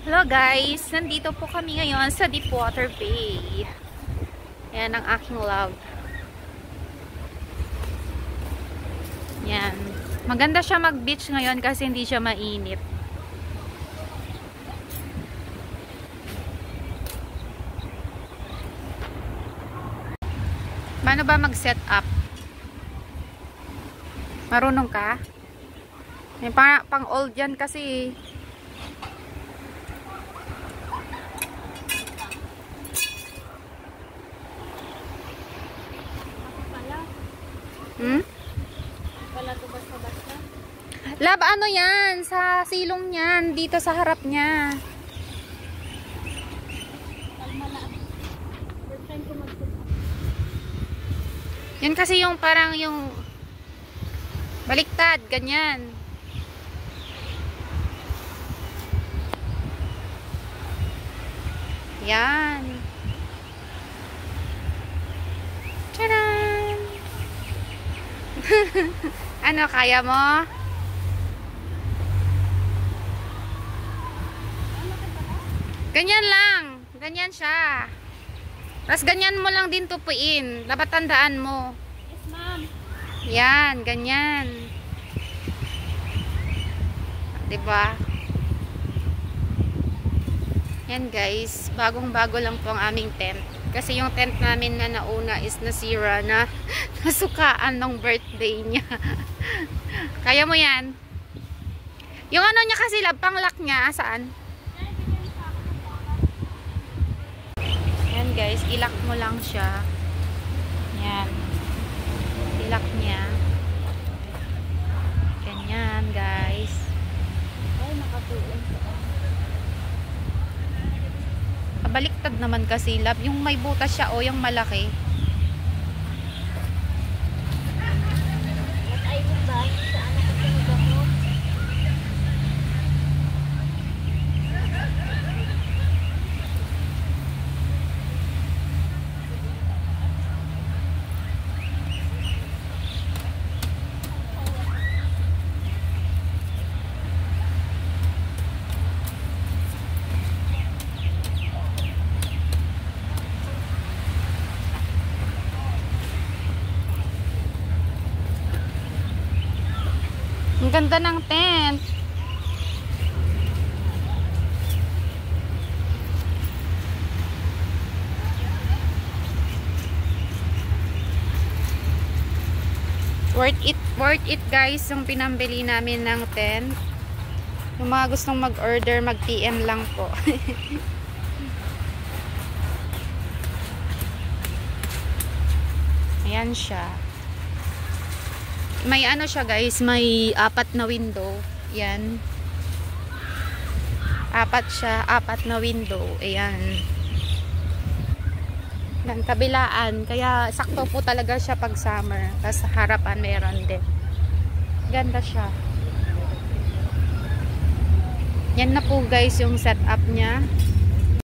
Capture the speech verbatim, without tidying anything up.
Hello guys! Nandito po kami ngayon sa Deepwater Bay. Yan ang aking love. Yan. Maganda siya mag-beach ngayon kasi hindi siya mainit. Paano ba mag-set up? Marunong ka? May pang, pang old yan kasi. Hmm? Wala to basta-basta. Lab, ano yan? Sa silong yan. Dito sa harap niya. Kalma na. First time ko mag-put up. Yan kasi yung parang yung baliktad. Ganyan. Yan. Tcharam! Ano, kaya mo? Ganyan lang. Ganyan siya. Tapos ganyan mo lang din tupuin. Dapat tandaan mo. Yes, ma'am. Yan, ganyan. Diba? Yan guys. Bagong-bago lang po ang aming tent. Kasi yung tent namin na nauna is nasira na nasukaan ng birthday niya. Kaya mo yan. Yung ano niya kasi lab, pang-lock niya. Saan? Yan guys, ilak mo lang siya. Yan. Ilak niya. Ganyan guys. Ay, nakatuon ko. Baliktad naman kasi lab. Yung may butas siya o yung malaki. At ay mo ba? Saan nakatunog ako? Ang ganda ng tent. Worth it, worth it guys yung pinambili namin ng tent. Yung mga gustong mag-order, mag-P M lang po. Ayan siya. May ano siya guys, may apat na window. Yan. Apat siya, apat na window. Ayan. Yan, kabilaan. Kaya sakto po talaga siya pag summer. Tapos harapan meron din. Ganda siya. Yan na po guys yung setup niya.